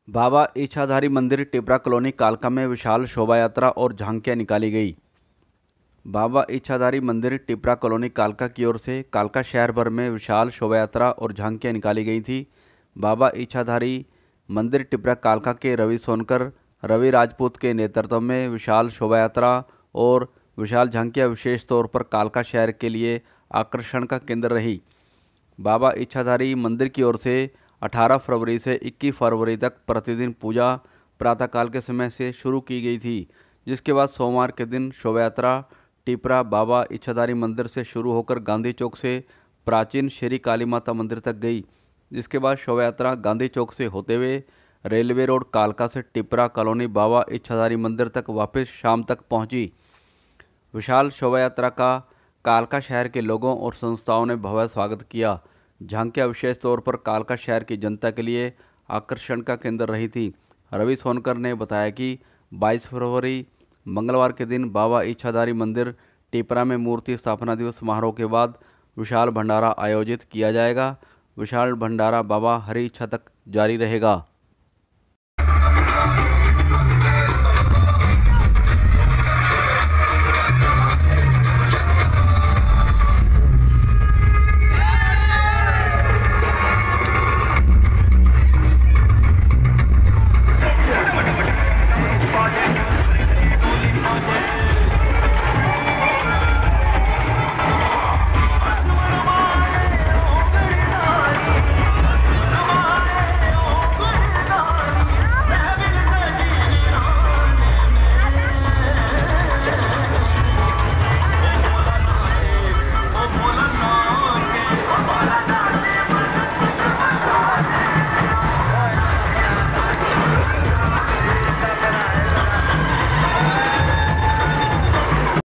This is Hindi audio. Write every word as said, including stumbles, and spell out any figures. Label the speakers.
Speaker 1: बाबा इच्छाधारी मंदिर टिपरा कॉलोनी कालका में विशाल शोभा यात्रा और झांकियां निकाली गई। बाबा इच्छाधारी मंदिर टिपरा कॉलोनी कालका की ओर से कालका शहर भर में विशाल शोभा यात्रा और झांकियां निकाली गई थी। बाबा इच्छाधारी मंदिर टिपरा कालका के रवि सोनकर, रवि राजपूत के नेतृत्व में विशाल शोभा यात्रा और विशाल झांकियां विशेष तौर पर कालका शहर के लिए आकर्षण का केंद्र रही। बाबा इच्छाधारी मंदिर की ओर से अठारह फरवरी से इक्कीस फरवरी तक प्रतिदिन पूजा प्रातःकाल के समय से शुरू की गई थी, जिसके बाद सोमवार के दिन शोभा यात्रा टिपरा बाबा इच्छाधारी मंदिर से शुरू होकर गांधी चौक से प्राचीन श्री काली माता मंदिर तक गई, जिसके बाद शोभा यात्रा गांधी चौक से होते हुए रेलवे रोड कालका से टिपरा कॉलोनी बाबा इच्छाधारी मंदिर तक वापस शाम तक पहुंची। विशाल शोभा यात्रा का कालका शहर के लोगों और संस्थाओं ने भव्य स्वागत किया। झांकियां विशेष तौर पर कालका शहर की जनता के लिए आकर्षण का केंद्र रही थी। रवि सोनकर ने बताया कि बाईस फरवरी मंगलवार के दिन बाबा इच्छाधारी मंदिर टिपरा में मूर्ति स्थापना दिवस समारोह के बाद विशाल भंडारा आयोजित किया जाएगा। विशाल भंडारा बाबा हरि इच्छा तक जारी रहेगा।